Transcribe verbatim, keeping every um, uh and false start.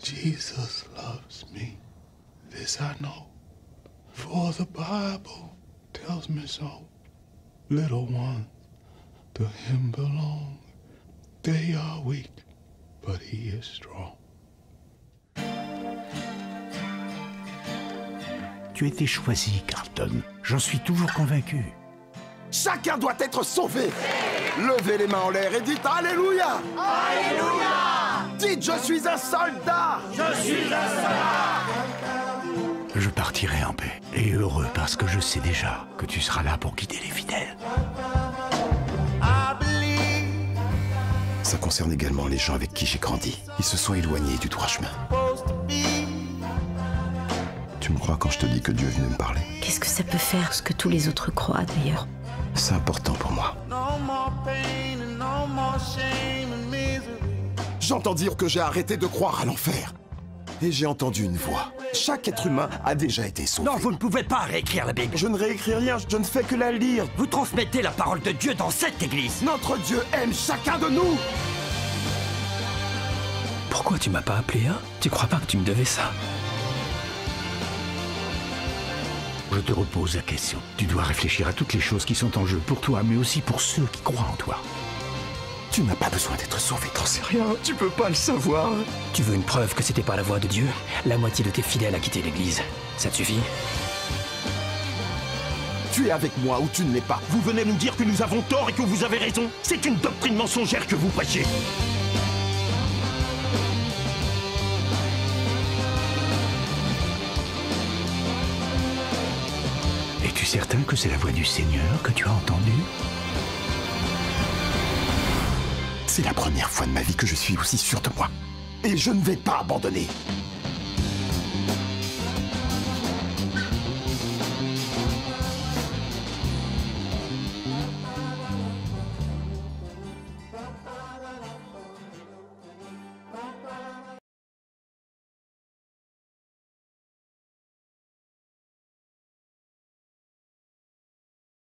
Jesus loves me, this I know, for the Bible tells me so. Little ones to him belong. They are weak, but he is strong. Tu étais choisi, Carlton. J'en suis toujours convaincu. Chacun doit être sauvé. Levez les mains en l'air et dites Alléluia. Alléluia. Dites je suis un soldat. Je suis un soldat. Je partirai en paix. Et heureux parce que je sais déjà que tu seras là pour guider les fidèles. Ça concerne également les gens avec qui j'ai grandi. Ils se sont éloignés du droit chemin. Tu me crois quand je te dis que Dieu est venu me parler? Qu'est-ce que ça peut faire, ce que tous les autres croient d'ailleurs? C'est important pour moi. J'entends dire que j'ai arrêté de croire à l'enfer. Et j'ai entendu une voix. Chaque être humain a déjà été sauvé. Non, vous ne pouvez pas réécrire la Bible. Je ne réécris rien, je ne fais que la lire. Vous transmettez la parole de Dieu dans cette église. Notre Dieu aime chacun de nous. Pourquoi tu m'as pas appelé, hein? Tu crois pas que tu me devais ça? Je te repose la question. Tu dois réfléchir à toutes les choses qui sont en jeu pour toi, mais aussi pour ceux qui croient en toi. Tu n'as pas besoin d'être sauvé, t'en sais rien. Tu peux pas le savoir. Tu veux une preuve que c'était pas la voix de Dieu? La moitié de tes fidèles a quitté l'église. Ça te suffit? Tu es avec moi ou tu ne l'es pas. Vous venez nous dire que nous avons tort et que vous avez raison. C'est une doctrine mensongère que vous prêchez. Es-tu certain que c'est la voix du Seigneur que tu as entendue? C'est la première fois de ma vie que je suis aussi sûr de moi. Et je ne vais pas abandonner.